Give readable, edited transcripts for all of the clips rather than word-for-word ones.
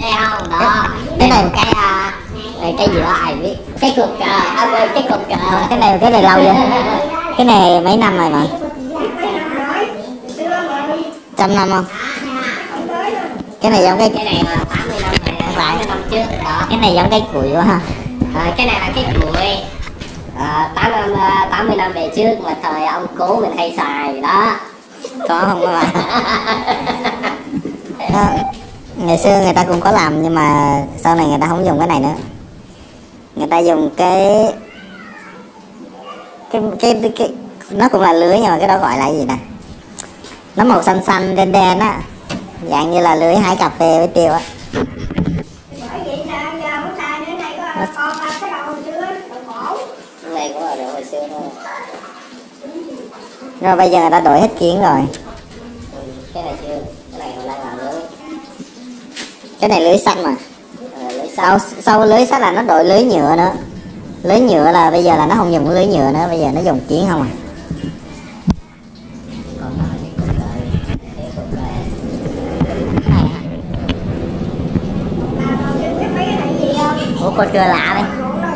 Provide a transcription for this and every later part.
đây không? Đó. Cái này một cái gì đó ai biết. Cái cục cờ, cái cục cờ. Cái này lâu chưa? Cái này mấy năm rồi mà. 100 năm không? Cái này giống cái này là 80 năm rồi, 80 năm trước đó. Cái này giống cái củi quá ha. Cái này là cái củi. 80 năm về trước mà thời ông cố mình hay xài đó. Có không các bạn? Đó. Ngày xưa người ta cũng có làm nhưng mà sau này người ta không dùng cái này nữa. Người ta dùng cái nó cũng là lưới nhưng mà cái đó gọi là gì nè, nó màu xanh xanh đen đen á, dạng như là lưới hái cà phê với tiêu á. Này cũng là đồ hồi xưa thôi. Rồi bây giờ người ta đổi hết kiến rồi. Cái này chưa, cái này còn đang làm lưới. Cái này lưới xanh mà. Lưới xanh. Sau lưới sắt là nó đổi lưới nhựa nữa. Lưới nhựa là bây giờ là nó không dùng lưới nhựa nữa, bây giờ nó dùng kiến không à. Ủa con chưa lạ đây.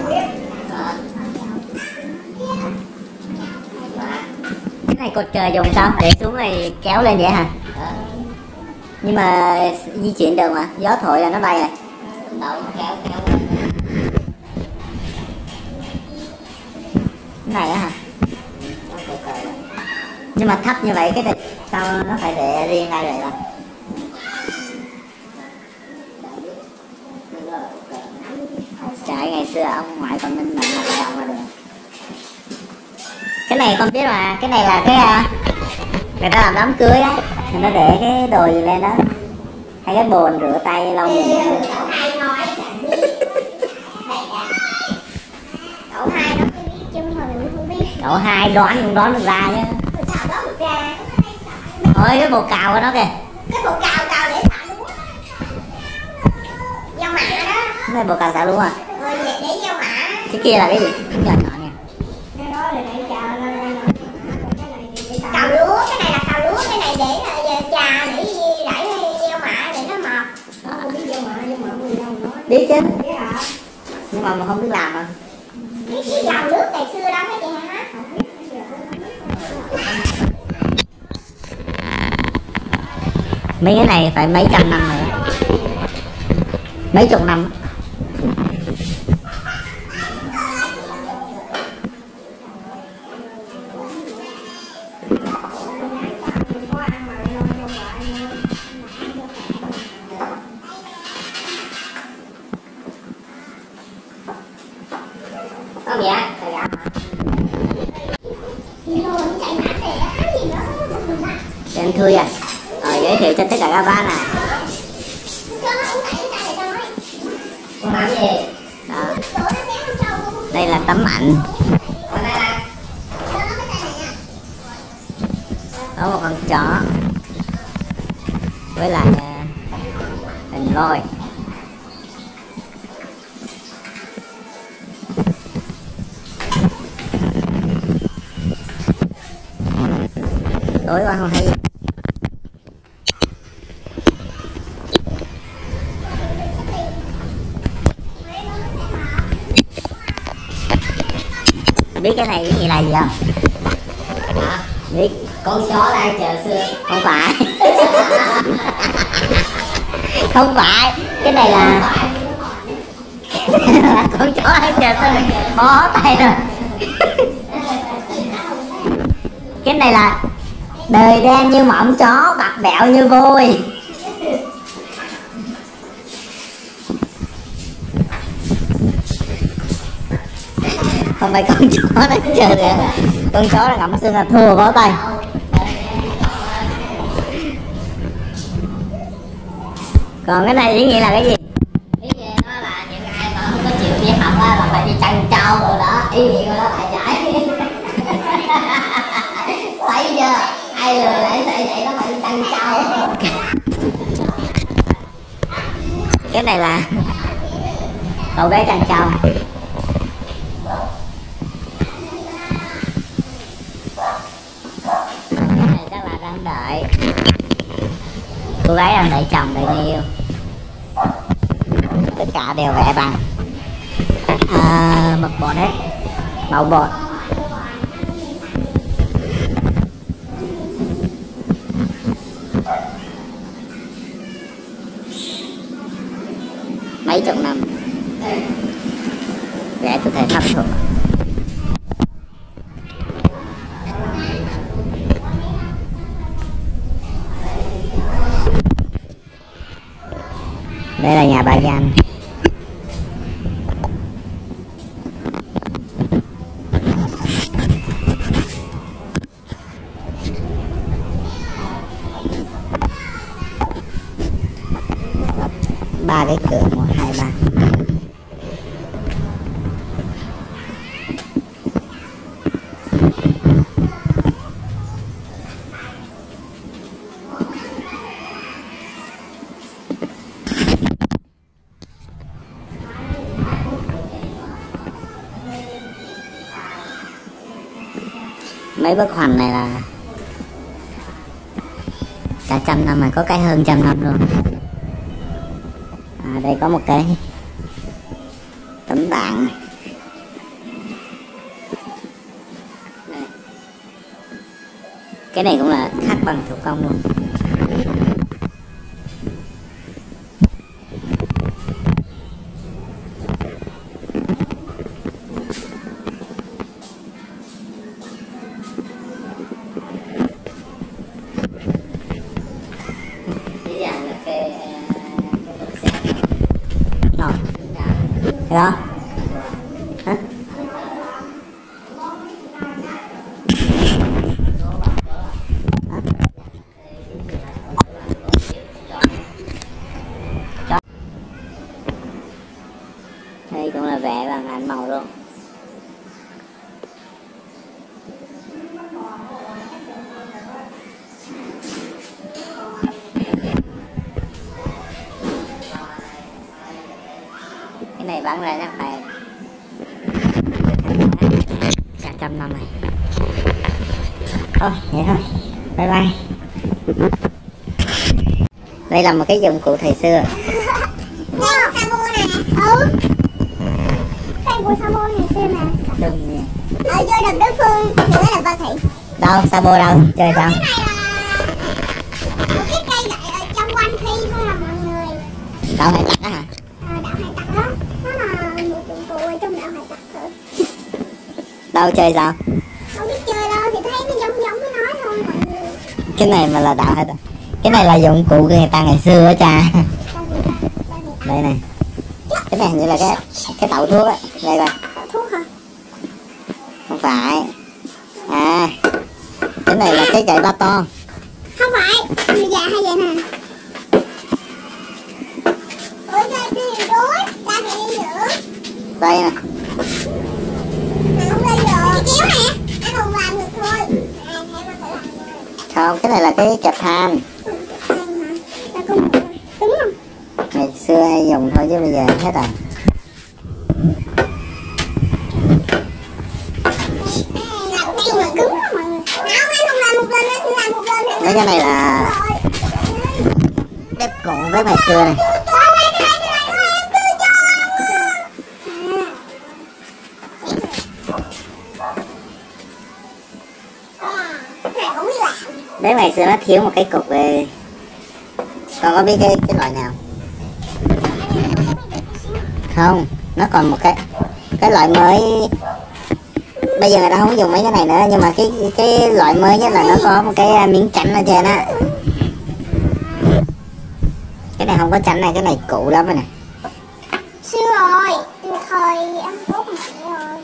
Cái này cột cờ dùng sao? Để xuống này kéo lên vậy hả? Nhưng mà di chuyển được mà, gió thổi là nó bay rồi. Kéo. Cái này á hả? Nhưng mà thấp như vậy cái này sao nó phải để riêng ngay vậy ta? Trời, ngày xưa ông ngoại còn minh mệnh là phải ông ra được. Cái này con biết mà, cái này là cái người ta làm đám cưới á, người ta để cái đồ gì lên đó, hay cái bồn rửa tay lau miệng. Cậu hai đoán cũng đoán được ra chứ. Ôi cái bồ cào của nó kìa. Cái bồ cào để xả lúa. Gieo mạ đó. Cái này bồ cào xả lúa à? Để gieo mạ. Cái kia là cái gì? Cái nhỏ nhỏ nè. Cái đó là để cào lúa, cái này là cào lúa, cái này để trà để gieo mạ để nó mọt. Biết gieo mạ biết chứ. Nhưng mà không biết làm mà. Cái gạo nước ngày xưa đó mấy chị hả? Mấy cái này phải mấy trăm năm rồi, mấy chục năm. Có gì á? Em Thui à? Giới thiệu cho tất cả các bác nè. Con làm gì? Đó. Đây là tấm ảnh. Có một con chó với lại hình voi. Tối qua không thấy gì. Biết cái này cái gì là gì không? Hả? Biết. Con chó đang chờ xưa. Không phải. Không phải. Cái này là con chó đang chờ xưa. Bó tay rồi. Cái này là đời đen như mỏng chó, bạc bẹo như vôi. Không phải con chó đang chờ kìa. Con chó đang ngậm xương là thua bó tay. Còn cái này ý nghĩa là cái gì? Ý nghĩa nó là những ai mà không có chịu đi học á là phải đi chăn trâu rồi đó. Ý nghĩa của nó lại giải. Thấy chưa? Ai lừa lại sẽ vậy, nó phải đi chăn trâu. Cái này là cậu bé chăn trâu. Cái này chắc là đang đợi, cô gái đang đợi chồng đợi người yêu. cả đều vẽ bằng mực bột hết, màu bột. Mấy chục năm vẽ tôi thấy thấp thuộc. Đây là nhà bà Danh. Ba cái cửa, 1, 2, 3. Mấy bức hoành này là cả 100 năm rồi, có cái hơn 100 năm luôn. Đây có một cái tấm bảng này. Đây. Cái này cũng là khắc bằng thủ công luôn. Đó. Hả? Đây cũng là vẽ bằng ảnh màu luôn. Cái này bán ra chắc phải 100 năm này. Thôi vậy thôi, bye bye. Đây là một cái dụng cụ thời xưa. Đây một Samu nè. Đây của Samu ngày xưa nè. Đừng nè. Ở vô đầm đối phương nữa là Vân Thị. Đâu, Samu đâu, chơi sao? Cái này là một cái cây gậy ở trong quanh thi thôi là mọi người. Đâu hay tặc á hả? Đạo hải tặc đó. Nó là một dụng cụ ở trong đạo hải tặc thôi. Đâu chơi sao? Không biết chơi đâu thì thấy nó giống giống nó nói thôi mọi người. Cái này mà là đạo hay tặc? Cái này là dụng cụ của người ta ngày xưa á cha. Đây này. Cái này hình như là cái tẩu thuốc á. Đây coi. Thuốc hả? Không phải. À, cái này là cái gậy ba ton. Không phải, người già hay vậy nè. Ủa ra đi đuối, ra thì đi nữa. Đây nè. Mà không lên được. Cái kéo nè, anh không làm được thôi. À, em có thể làm được. Không, cái này là cái kẹp than. Ta có một đúng không? Ngày xưa hay dùng thôi chứ bây giờ hết rồi. Làm cái mà cứng đó mọi người. Nào anh không làm một lần, anh làm một lần. Mấy cái này là bếp cụ với ngày xưa này. Bếp ngày xưa nó thiếu một cái cục về. Con có biết cái loại nào? Không, nó còn một cái loại mới. Bây giờ người ta không dùng mấy cái này nữa, nhưng mà cái loại mới nhất là nó có một cái miếng chắn ở trên á. Cái này không có chắn này, cái này cũ lắm rồi nè. Xưa rồi, từ thời ăn cốt mẹ rồi.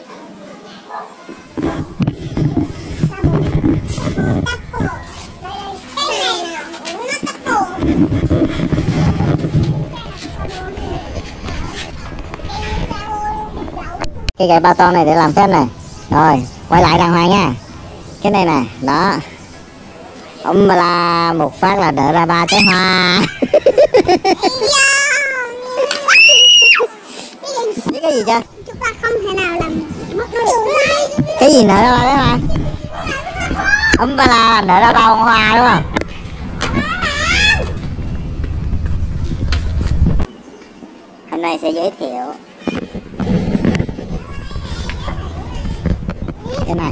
Cái này nè, nó tắt cổ. Cái gậy ba ton này để làm phép này. Rồi, quay lại đàng hoàng nha. Cái này nè, đó. Ông là một phát là đỡ ra 3 trái hoa. Cái gì chứ? Chúng ta không thể nào làm mất nó được. Cái gì nở ra đấy mà? Ông ba la nở ra 3 bông hoa đúng không? Hình Hôm nay sẽ giới thiệu cái này.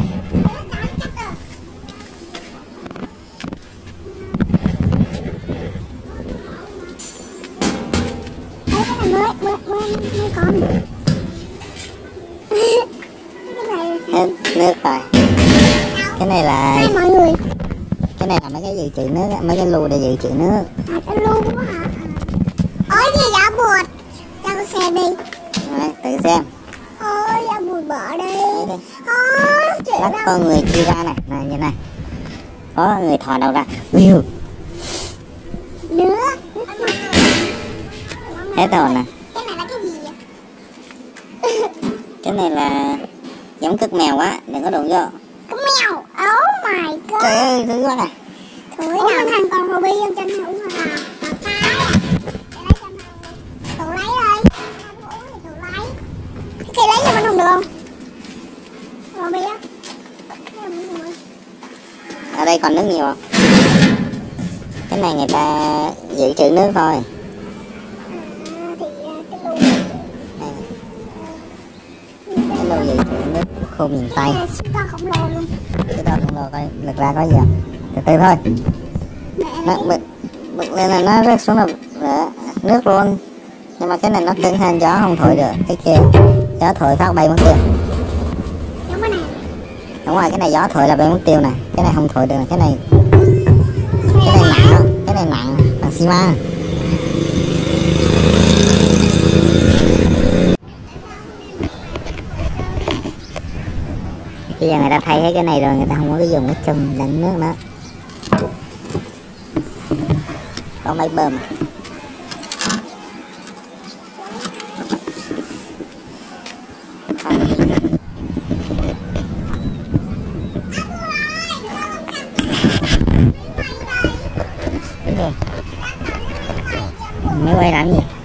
mới con Hết nước rồi. Cái này là Hai mọi người. cái này là mấy cái dự trữ nước, mấy cái lu để dự trữ nước. Cái lu quá hả? Ôi gì dạ bụt. Cho con xem đi. Đấy, tự xem. Ôi dạ bụt bỏ đi. Đấy, Ôi chuyện bắt đâu. con người chia ra này, này như này. Có người thò đầu ra. View. Nước. Hết rồi nè. Cái này là cái gì vậy? Cái này là giống cứt mèo quá, đừng có đụng vô. Con mèo. Oh my god. Trời ơi, thứ quá nè. Thổi nào thằng còn hồ bi không cho nó uống à? Thử lấy ơi. Thử lấy. Cái cây lấy cho mình không được không? Hồ bi á. Ở đây còn nước nhiều không? Cái này người ta dự trữ nước thôi. Cái lô dự trữ nước khô miền Tây. Siêu to khổng lồ luôn. Cái đó không lô coi lực ra có gì không? Từ từ thôi. Nó bực lên là nó rớt xuống là nước luôn. Nhưng mà cái này nó cứng hơn, gió không thổi được. Cái kia gió thổi phát bay mất tiêu. Giống cái này. Đúng rồi, cái này gió thổi là bay mất tiêu nè. Cái này không thổi được, cái này nặng đó. Cái này nặng bằng xi măng. Bây giờ người ta thay hết cái này rồi, người ta không có cái dùng cái chùm đựng nước nữa. Có máy bơm. Máy quay làm gì?